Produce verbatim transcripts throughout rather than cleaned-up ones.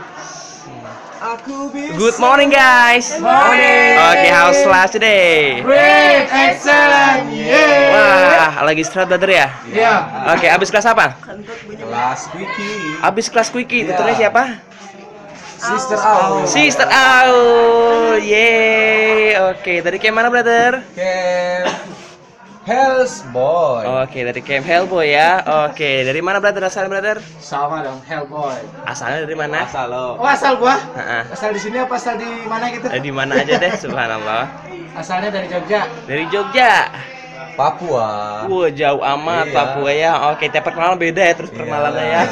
Aku bisa. Good morning guys. Morning. Oke, how's class today? Great, excellent, yeah. Wah, lagi istirahat brother ya? Ya. Oke, abis kelas apa? Kelas Quickie. Abis kelas quickie, Iya. tutornya siapa? Sister Aul. Sister Aul. Yeay. Oke, dari camp mana brother? Camp Hells Boy. Oke, dari camp Hellboy ya. Oke, dari mana brother asalnya brother? Sama dong, Hellboy. Asalnya dari mana? Asal lo. Oh, asal gua? Heeh. Asal di sini apa asal di mana gitu? Eh, di mana aja deh, subhanallah. Asalnya dari Jogja. Dari Jogja. Papua. Wah, jauh amat Iya. Papua ya. Oke, tiap perkenalan beda ya terus perkenalannya ya.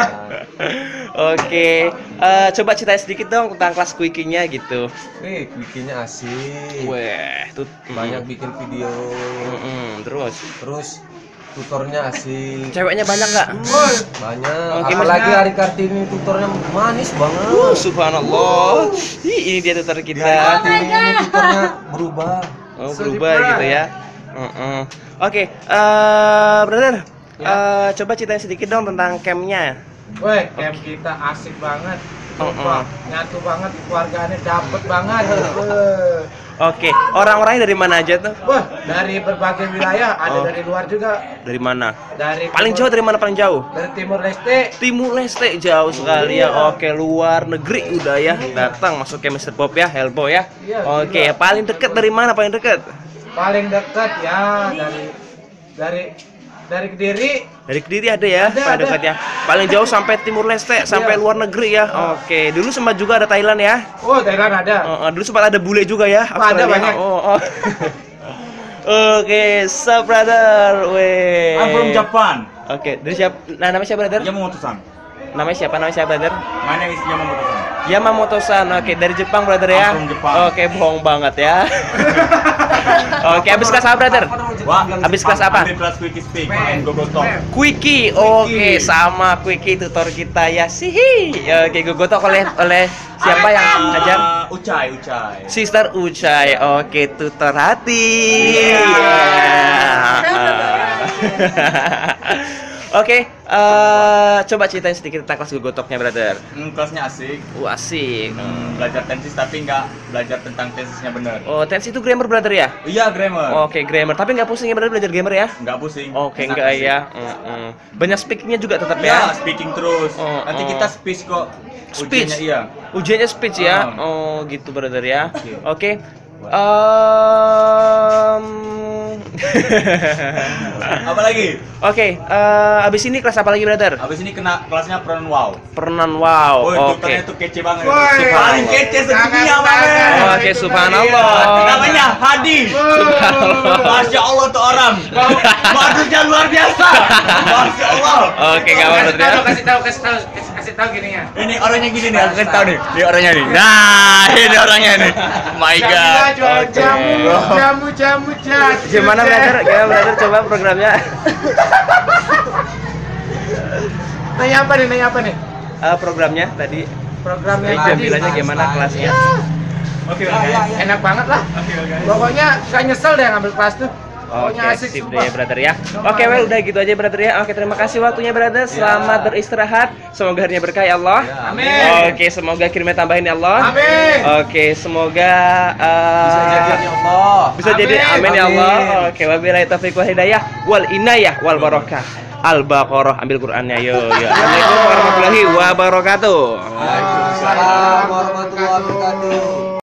Oke, eh, coba ceritain sedikit dong tentang kelas quickie-nya gitu. Eh, Quickie-nya asik. Wah, tuh Banyak bikin video. Mm-mm, terus Terus tutornya asik. ceweknya banyak nggak? Banyak. Oke, Apalagi maksudnya- Hari Kartini tutornya manis banget. Uh, subhanallah. Ih, ini dia tutor Di Hari kita. Kartini ini tutornya berubah. Oh, berubah gitu ya. Mm-mm. Oke, eh brother, eh, coba ceritain sedikit dong tentang campnya. Woi, camp kita asik banget. Sumpah, nyatu banget, keluarganya dapet banget. Wah. Oke, orang-orangnya dari mana aja tuh? Wah, dari berbagai wilayah, ada Oh. dari luar juga. Dari mana? Dari Paling timur- jauh dari mana paling jauh? Dari Timur Leste. Timur Leste jauh sekali ya. Oke, luar negeri udah ya datang masuk ke mister Bob ya, Hellboy ya. Iya, Oke, gila. paling deket dari mana? Paling deket? Paling dekat ya dari dari dari Kediri. Dari Kediri ada ya, Ada, paling ada. dekat ya. Paling jauh sampai Timur Leste, sampai luar negeri ya. Oke, dulu sempat juga ada Thailand ya. Oh, Thailand ada. Oh, oh, dulu sempat ada bule juga ya. Ada Australia. banyak. Oh, oh. Oke, so brother, weh. I'm from Japan. Oke, dari siapa? Nah, namanya siapa brother? Yamamoto-san. Namanya siapa? Namanya siapa brother? My name is Yamamoto-san. Yamamoto-san. Oke, dari Jepang brother ya. I'm from Japan. Oke, bohong banget ya. Oke, habis kelas apa brother? Wah, Habis kelas apa? Ambil kelas Quickie Speak and Google Talk. Quickie. Oke, sama Quickie tutor kita ya. Sihi. Oke, gogotok oleh oleh siapa yang ngajar? Uh, Ucai, Ucai. Sister Ucai. Oke, tutor hati. Oke, eh, coba ceritain sedikit tentang kelas gogotoknya, brother. Hmm, kelasnya asik. Wah, asik. Hmm, belajar tensis tapi nggak belajar tentang tensisnya benar. Oh, tensi itu grammar, brother ya? Iya, grammar. Oke, grammar. Tapi nggak pusing ya, brother, belajar grammar ya? Nggak pusing. Oke, Enak enggak asik. ya. Mm-mm. Banyak speakingnya juga tetap Ya, ya? speaking terus. Oh, Nanti oh. kita speech kok. Speech? Ujiannya iya. Ujiannya speech ya? Ah. Oh, gitu, brother ya. Oke. Oke. Em, Apa lagi? Oke, eh, abis ini kelas apa lagi, brother? Abis ini kena kelasnya peran wow. Perenan wow. Woi, Oke. tutornya itu kece banget. Woi. Subhanallah. Paling kece sedunia, Jangan, Mame. jangan. Oke, Itu subhanallah. tadi, Namanya Hadi. Subhanallah. Masya Allah tuh orang. Badutnya luar biasa. Masya Allah. Oke, gak apa-apa, Kasih brother tahu, ya. kasih tahu, kasih tahu, kasih, kasih tahu gini ya. Ini orangnya gini nih, aku kasih tahu nih. Ini orangnya nih. Nah, ini orangnya nih. My Kita God. jual Oke. jamu, jamu, jamu, jamu. Gimana, brother? Gimana, brother? Coba programnya. Nanya apa nih? Nanya apa nih? Eh, programnya tadi. Programnya Tadi tadi. jambilannya gimana kelasnya? Oke, oke. Enak banget lah. Oke, oke. Pokoknya gak nyesel deh ngambil kelas tuh. Oke, Pokoknya asik sip sumpah. deh, brother ya. Oke, well, udah gitu aja, brother ya. Oke, terima kasih waktunya, brother. Selamat beristirahat. Semoga harinya berkah ya Allah. Amin. Oke, semoga kirimnya tambahin ya Allah. Amin. Oke, semoga eh, Bisa jadian ya Allah. bisa jadi Amin. amin ya Allah. Amin. Oke, wabillahi taufiq wal hidayah wal inayah wal barakah. Al-Baqarah, ambil Qur'annya yo yo. Assalamualaikum warahmatullahi wabarakatuh. Waalaikumsalam warahmatullahi wabarakatuh.